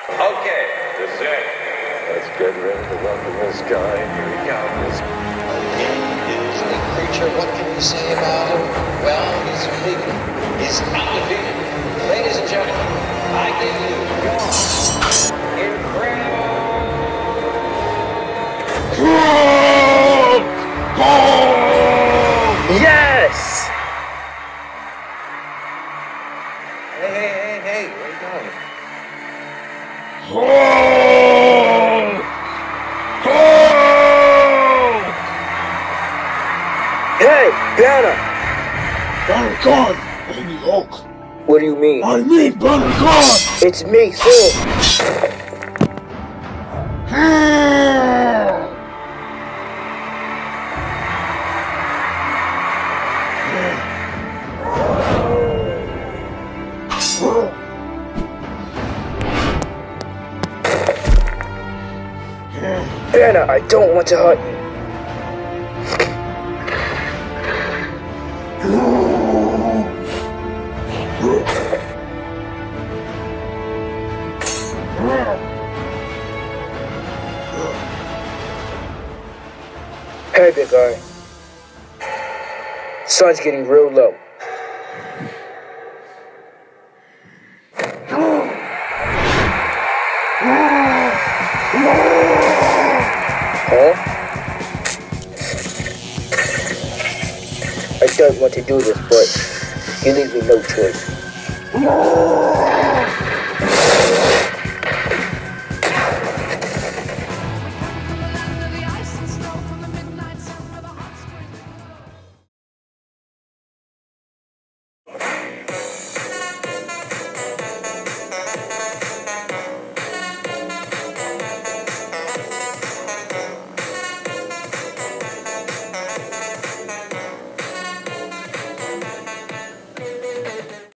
Okay, this is it. Let's get ready to welcome this guy. Here he comes. He is a creature. What can you say about him? Well, he's unique. He's undefeated. Ladies and gentlemen, I give you your incredible. Yes! Hey, where you going? Hey, Banner! Banner gone, Baby Hulk. What do you mean? I mean Banner gone! It's me, Thor! Banner, I don't want to hurt you. Hey, big guy. Sun's getting real low. Huh? I don't want to do this, but you leave me no choice.